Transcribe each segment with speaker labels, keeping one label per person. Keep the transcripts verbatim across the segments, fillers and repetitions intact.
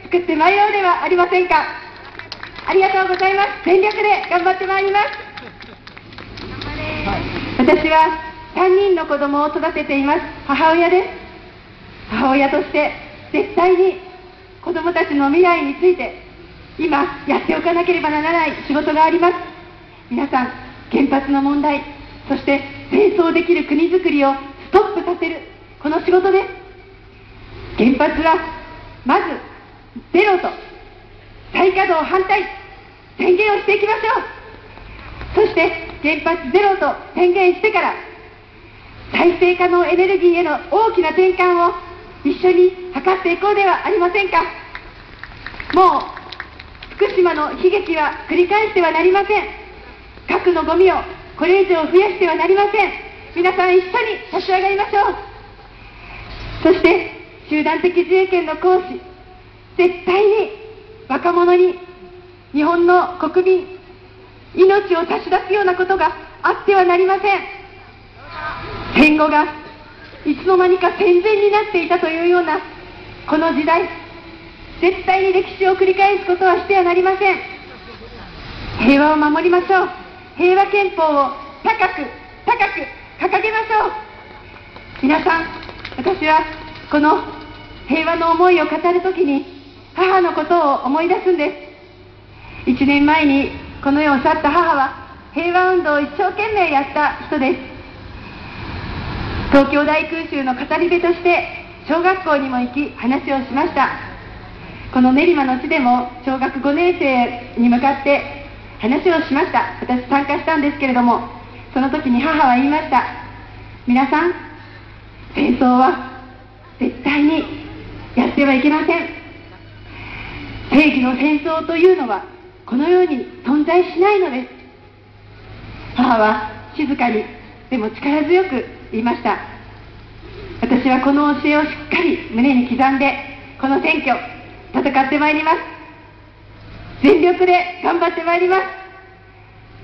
Speaker 1: 作ってまいろうではありませんか。ありがとうございます。全力で頑張ってまいります。私はさんにんの子供を育てています母親です。母親として絶対に子供たちの未来について今やっておかなければならない仕事があります。皆さん、原発の問題、そして戦争できる国づくりをストップさせるこの仕事です。原発はまずゼロと再稼働反対宣言をしていきましょう。そして原発ゼロと宣言してから再生可能エネルギーへの大きな転換を一緒に図っていこうではありませんか。もう福島の悲劇は繰り返してはなりません。核のゴミをこれ以上増やしてはなりません。皆さん一緒に立ち上がりましょう。そして集団的自衛権の行使、絶対に若者に日本の国民命を差し出すようなことがあってはなりません。戦後がいつの間にか戦前になっていたというようなこの時代、絶対に歴史を繰り返すことはしてはなりません。平和を守りましょう。平和憲法を高く高く掲げましょう。皆さん、私はこの平和の思いを語るときに母のことを思い出すんです。いちねんまえにこの世を去った母は平和運動を一生懸命やった人です。東京大空襲の語り部として小学校にも行き話をしました。この練馬の地でも小学ごねん生に向かって話をしました。私参加したんですけれども、その時に母は言いました。皆さん、戦争は絶対にやってはいけません。正義の戦争というのはこの世に存在しないのです。母は静かにでも力強く言いました。私はこの教えをしっかり胸に刻んでこの選挙戦ってまいります。全力で頑張ってまいります。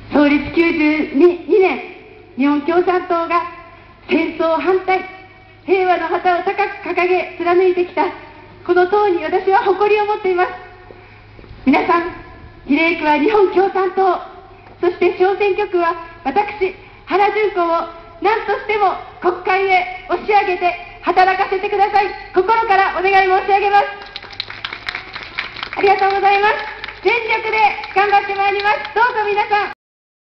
Speaker 1: 創立きゅうじゅうにねん、日本共産党が戦争反対平和の旗を高く掲げ貫いてきたこの党に私は誇りを持っています。皆さん、比例区は日本共産党、そして小選挙区は私原純子を何としても国会へ押し上げて働かせてください。心からお願い申し上げます。ありがとうございます。全力で頑張ってまいります。どうぞ皆さん